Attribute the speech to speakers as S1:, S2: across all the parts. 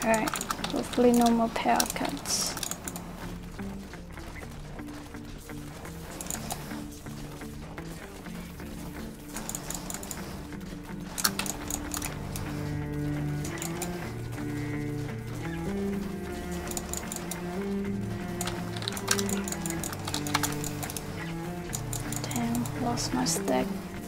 S1: Alright, hopefully no more power cuts. Damn, lost my stack.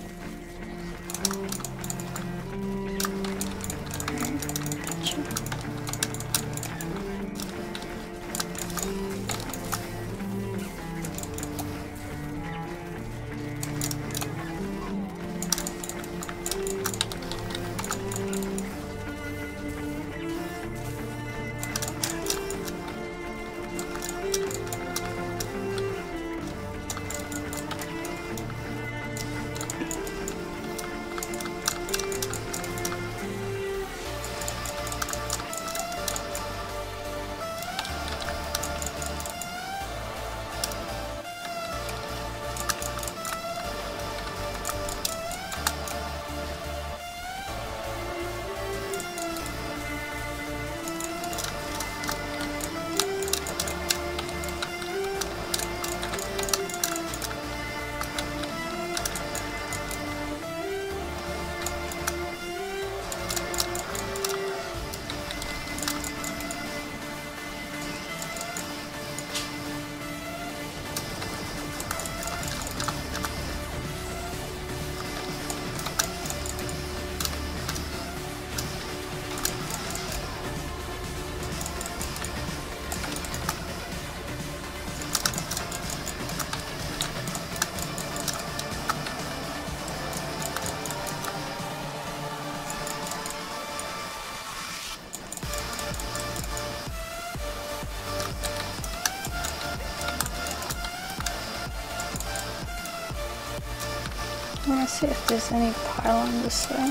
S1: I want to see if there's any pylon this way.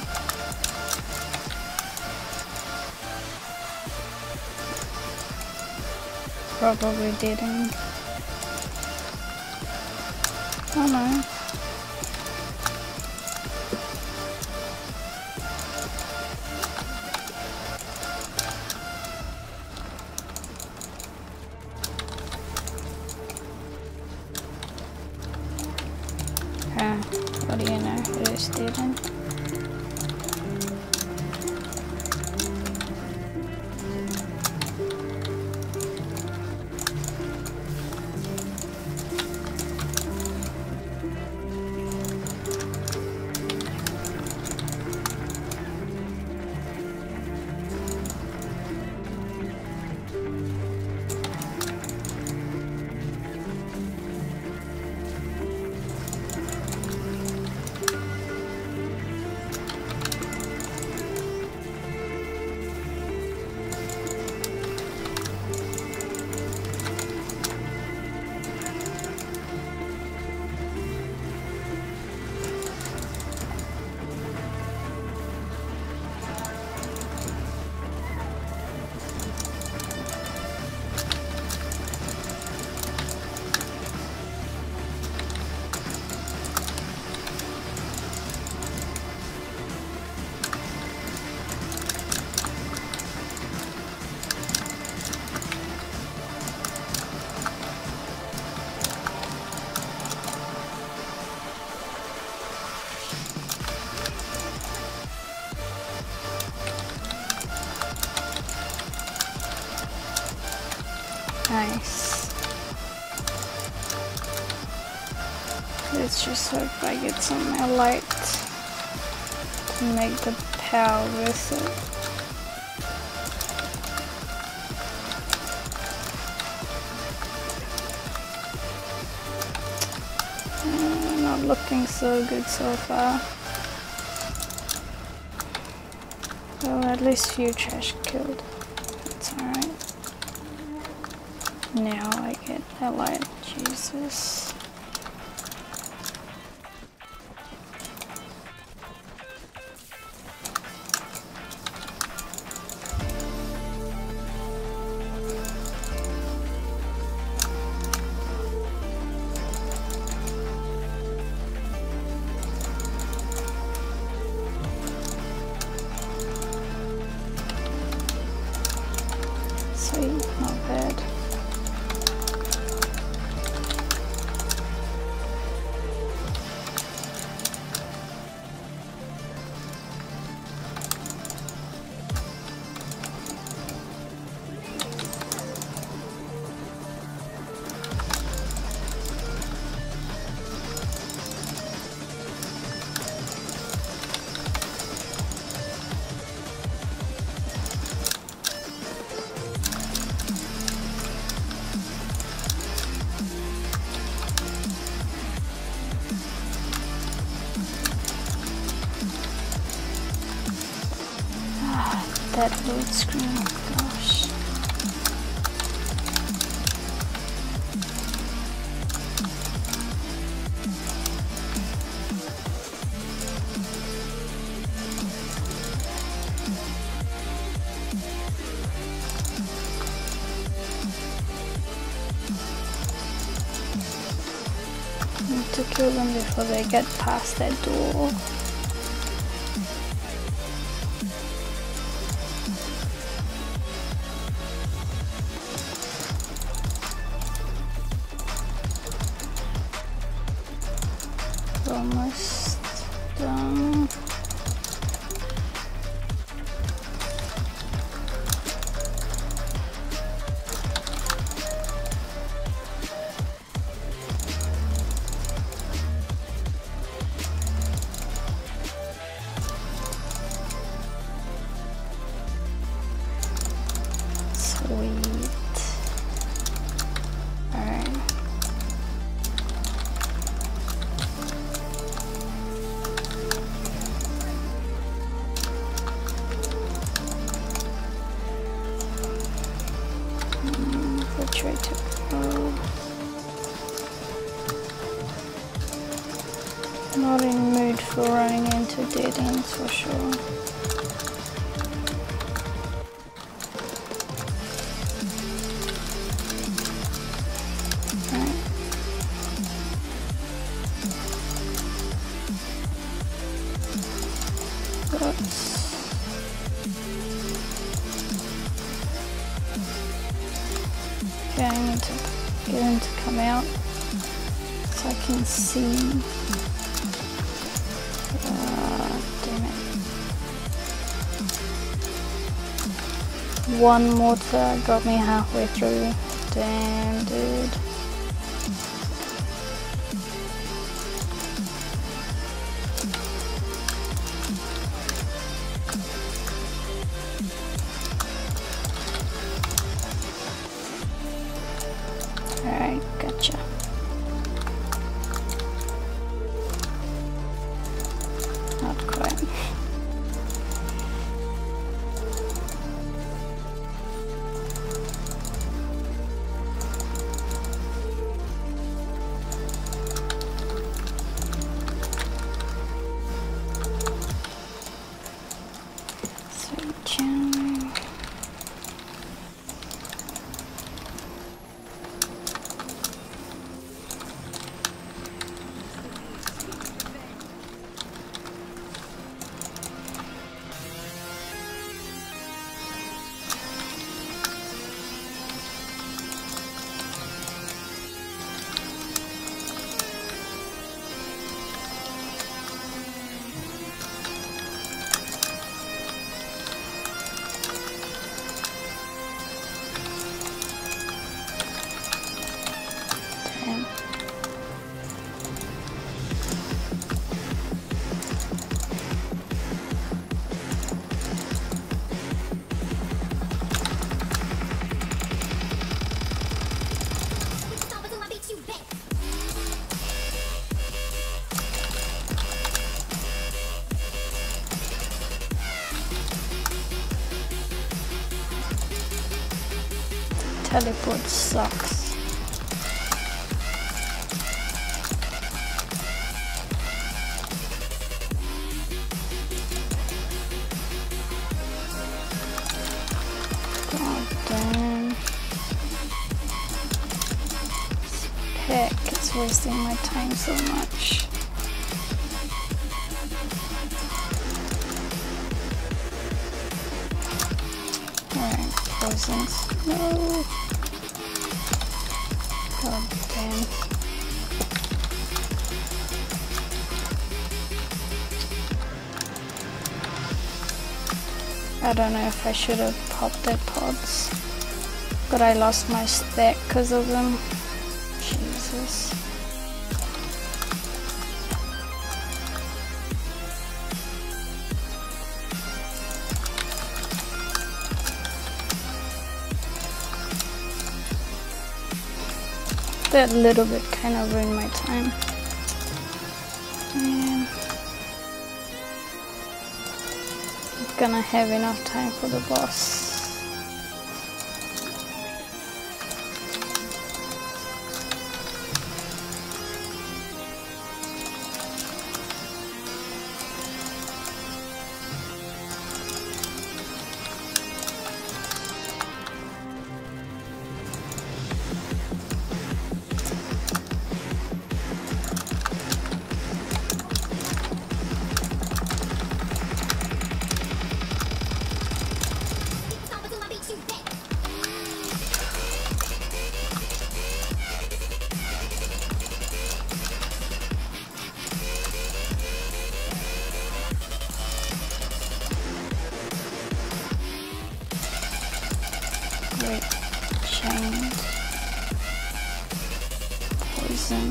S1: Probably didn't. Oh no. What do you know? It is didn't. Nice. Let's just hope I get some more light to make the power worth it. Not looking so good so far. Well, at least few trash killed. That's alright. Now I get that light. Jesus. that load screen, gosh. Need to kill them before they get past that door. Almost done. Sweet. All right. Which way to go? Not in the mood for running into dead ends for sure. Right. Oops. Okay, I need to get him to come out so I can see. Damn it. One mortar got me halfway through. Damn, dude. Alright, gotcha. Not quite. Sweet channeling. Teleport sucks. God damn. Heck, it's wasting my time so much. Alright, poisons. No. God damn. I don't know if I should have popped their pods, but I lost my stack because of them. Jesus. That little bit kind of ruined my time. Man. Not gonna have enough time for the boss. Wait, chained. Poison.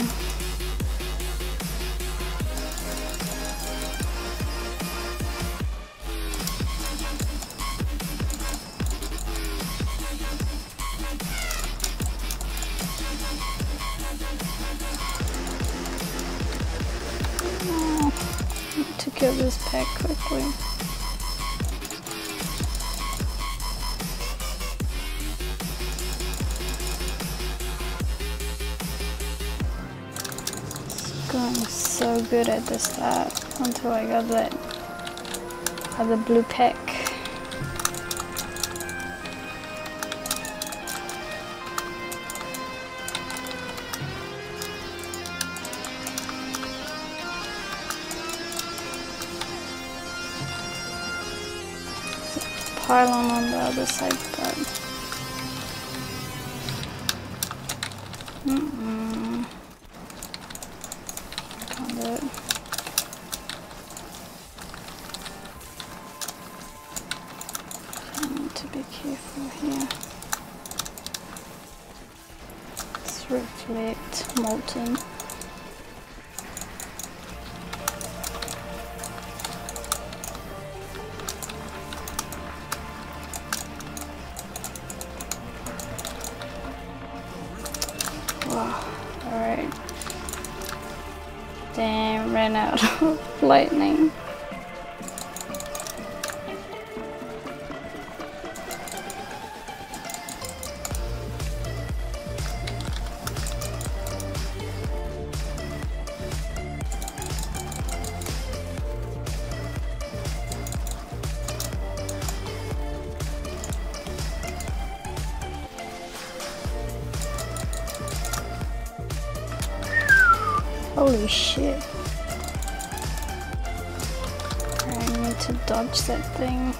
S1: Oh, need to kill this pack quickly. Going so good at the start until I got that other blue pack. Pylon on the other side, but can't do it. I need to be careful here. Let's reflect molten. Wow, alright. Damn, ran out of lightning. Holy shit. I need to dodge that thing.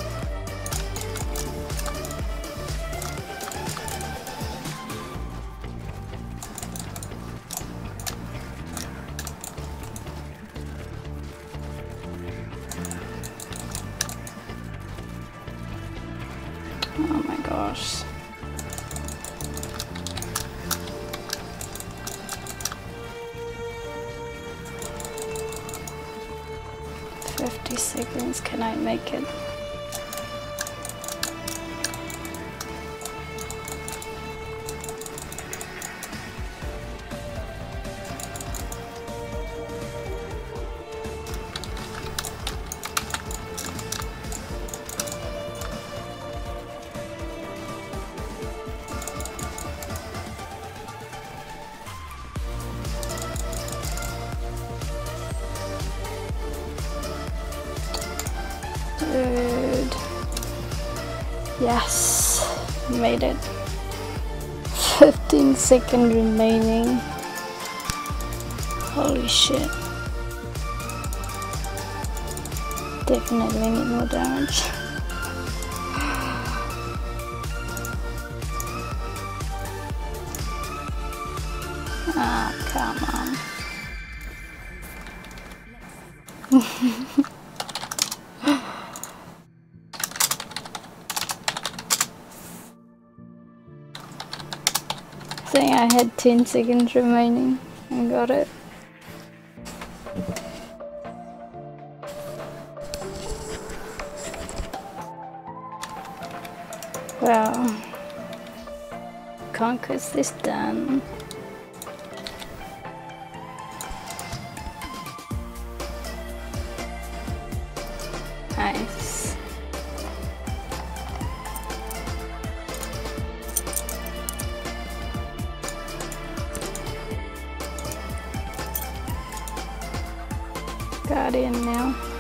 S1: Oh my gosh. Seconds, can I make it? Dude. Yes, made it. 15 seconds remaining. Holy shit. Definitely need more damage. Ah, come on. I think I had 10 seconds remaining and got it. Well, conquest is done. Nice. got in now.